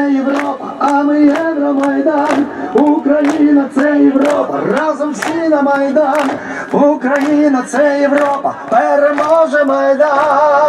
Європа, а ми Євромайдан. Україна це Європа, разом всі на Майдан. Україна це Європа, переможе Майдан.